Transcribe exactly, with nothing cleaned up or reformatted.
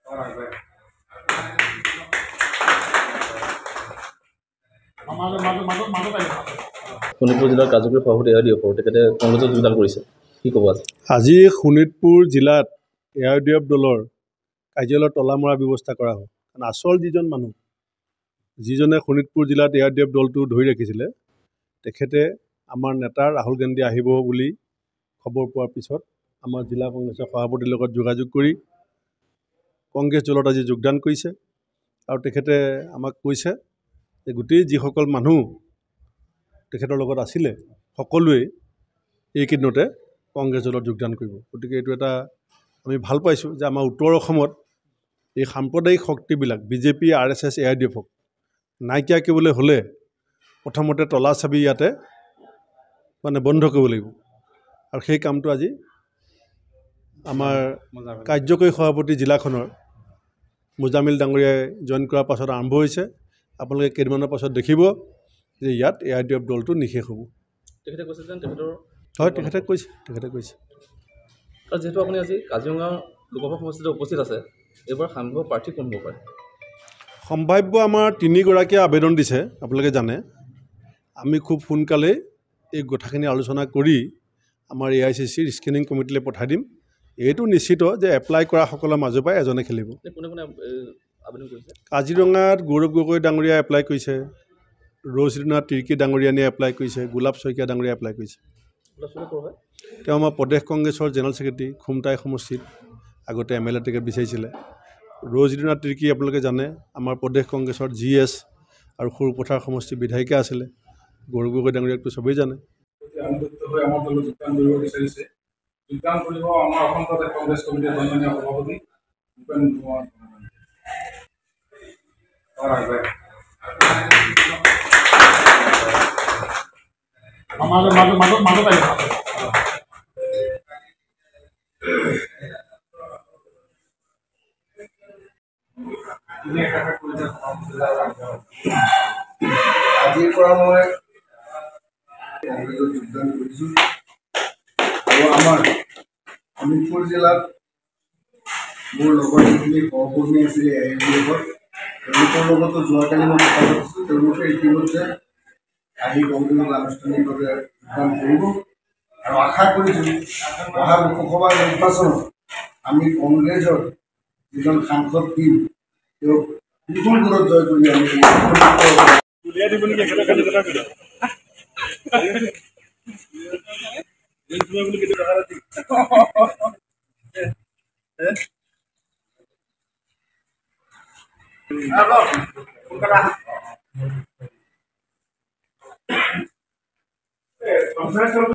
শোণিতপুৰ জিলাৰ কাৰ্যকৰী সভাপতি এ আই ডি এফৰ তেখেতে কংগ্ৰেছত যোগদান কৰিছে, কি ক'ব আজি? আজি শোণিতপুৰ জিলাত এ আই ডি এফ দলৰ কাৰ্যালয়ত তলা মৰাৰ ব্যৱস্থা কৰা হ'ল। কাৰণ আচল যিজন মানুহ যিজনে শোণিতপুৰ জিলাত এ আই ডি এফ দলটো ধৰি ৰাখিছিলে, তেখেতে আমাৰ নেতা ৰাহুল গান্ধী আহিব বুলি খবৰ পোৱাৰ পিছত আমাৰ জিলা কংগ্ৰেছৰ সভাপতিৰ লগত যোগাযোগ কৰি কংগ্ৰেছ দলত আজি যোগদান কৰিছে। আৰু তেখেতে আমাক কৈছে যে গোটেই যিসকল মানুহ তেখেতৰ লগত আছিলে সকলোৱে এইকেইদিনতে কংগ্ৰেছ দলত যোগদান কৰিব। গতিকে এইটো এটা আমি ভাল পাইছোঁ যে আমাৰ উত্তৰ অসমত এই সাম্প্ৰদায়িক শক্তিবিলাক B J P, R S S, A I D এফক নাইকিয়া কৰিবলৈ হ'লে প্ৰথমতে তলা চাবি ইয়াতে মানে বন্ধ কৰিব লাগিব। আৰু সেই কামটো আজি আমাৰ কাৰ্যকৰী সভাপতি জিলাখনৰ মুজামিল ডাঙৰীয়াই জইন কৰাৰ পাছত আৰম্ভ হৈছে। আপোনালোকে কেইদিনমানৰ পাছত দেখিব যে ইয়াত এ আই ডি এফ দলটো নিশেষ হ'ব। তেখেতে কৈছে যেন তেখেতৰ হয়, তেখেতে কৈছে তেখেতে কৈছে আৰু যিহেতু আপুনি আজি কাজিৰঙা লোকসভা সমষ্টিত উপস্থিত আছে, এইবাৰ সম্ভাৱ্য প্ৰাৰ্থী কোন হ'ব পাৰে? সম্ভাৱ্য আমাৰ তিনিগৰাকীয়ে আবেদন দিছে, আপোনালোকে জানে। আমি খুব সোনকালে এই কথাখিনি আলোচনা কৰি আমাৰ এ আই চি চিৰ স্ক্ৰিনিং কমিটিলৈ পঠাই দিম। এইটো নিশ্চিত যে এপ্লাই কৰাসকলৰ মাজৰ পৰাই এজনে খেলিব। কোনে কোনে আবেদন কৰিছে? কাজিৰঙাত গৌৰৱ গগৈ ডাঙৰীয়াই এপ্লাই কৰিছে, ৰৌচিদনাথ তিৰ্কী ডাঙৰীয়ানীয়ে এপ্লাই কৰিছে, গোলাপ শইকীয়া ডাঙৰীয়াই এপ্লাই কৰিছে। তেওঁ আমাৰ প্ৰদেশ কংগ্ৰেছৰ জেনেৰেল ছেক্ৰেটাৰী, খুমটাই সমষ্টিত আগতে এম এল এ টিকেট বিচাৰিছিলে। ৰৌচিদনাথ তিৰ্কী আপোনালোকে জানে আমাৰ প্ৰদেশ কংগ্ৰেছৰ জি এছ আৰু সৰুপথাৰ সমষ্টিৰ বিধায়িকা আছিলে। গৌৰৱ গগৈ ডাঙৰীয়াকটো চবেই জানে। আমাৰ দলত যোগদান কৰিব বিচাৰিছে। যোগদান কৰিব আমাৰ অসম প্ৰদেশ কংগ্ৰেছ কমিটিৰ সন্মানীয় সভাপতি ভূপেন কুমাৰ। মাজত মাজত মাজত মাজত আহিব। আজিৰ পৰা মই কংগ্ৰেছত যোগদান কৰিছোঁ আৰু আমাৰ শোণিতপুৰ জিলাত মোৰ লগৰ যিখিনি সহকৰ্মী আছিলে এ আই ডি এফৰ, তেওঁলোকৰ লগতো যোৱাকালি মই কথা পাতিছোঁ। তেওঁলোকে ইতিমধ্যে আহি কংগ্ৰেছত আনুষ্ঠানিকভাৱে যোগদান কৰিব আৰু আশা কৰিছোঁ অহা লোকসভা নিৰ্বাচনত আমি কংগ্ৰেছৰ যিজন সাংসদ টিম তেওঁক বিপুল ভোটত জয় কৰি আমি উলিয়াই দিব নেকি একেলগে কথা